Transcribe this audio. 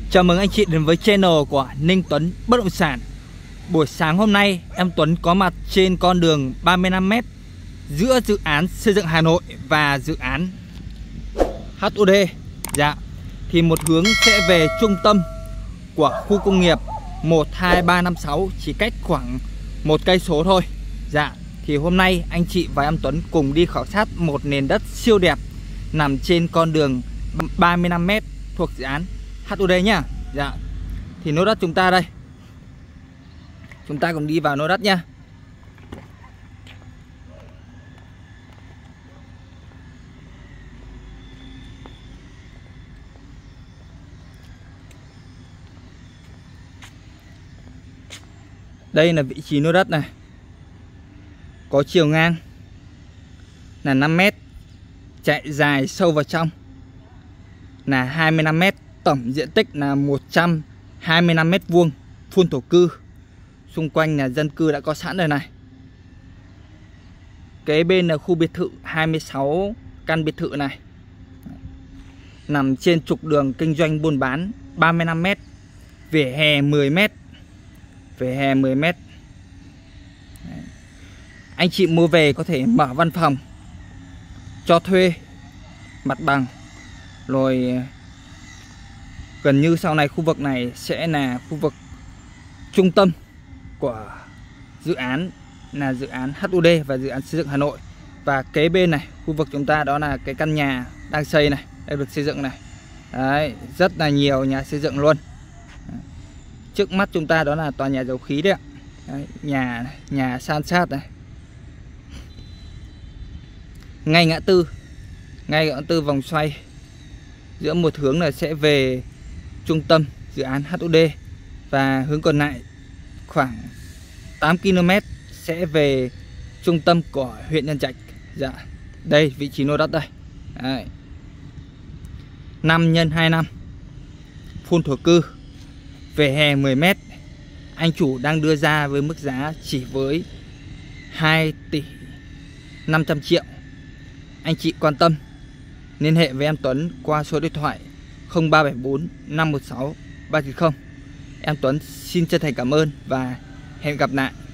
Chào mừng anh chị đến với channel của Ninh Tuấn Bất Động Sản. Buổi sáng hôm nay em Tuấn có mặt trên con đường 35m giữa dự án xây dựng Hà Nội và dự án HUD. Dạ, thì một hướng sẽ về trung tâm của khu công nghiệp 12356, chỉ cách khoảng 1 cây số thôi. Dạ, thì hôm nay anh chị và em Tuấn cùng đi khảo sát một nền đất siêu đẹp nằm trên con đường 35m thuộc dự án HUD nhá. Dạ, thì lô đất chúng ta đây, chúng ta cùng đi vào lô đất nhá. Đây là vị trí lô đất này, có chiều ngang là 5m, chạy dài sâu vào trong là 25m, tổng diện tích là 125m², phun thổ cư. Xung quanh là dân cư đã có sẵn rồi này. Kế bên là khu biệt thự 26 căn biệt thự này, nằm trên trục đường kinh doanh buôn bán 35m, vỉa hè 10m. Vỉa hè 10m. Anh chị mua về có thể mở văn phòng, cho thuê, mặt bằng. Rồi gần như sau này khu vực này sẽ là khu vực trung tâm của dự án, là dự án HUD và dự án xây dựng Hà Nội. Và kế bên này, khu vực chúng ta đó là cái căn nhà đang xây này, đang được xây dựng này. Đấy, rất là nhiều nhà xây dựng luôn. Trước mắt chúng ta đó là tòa nhà dầu khí đấy ạ. Đấy, nhà san sát này. Ngay ngã tư vòng xoay giữa một hướng là sẽ về trung tâm dự án HUD, và hướng còn lại khoảng 8 km sẽ về trung tâm của huyện Nhân Trạch. Dạ, đây vị trí lô đất đây. Đấy. 5x2 phun thổ cư, vỉa hè 10m. Anh chủ đang đưa ra với mức giá chỉ với 2 tỷ 500 triệu. Anh chị quan tâm liên hệ với em Tuấn qua số điện thoại 0374 516 390. Em Tuấn xin chân thành cảm ơn và hẹn gặp lại.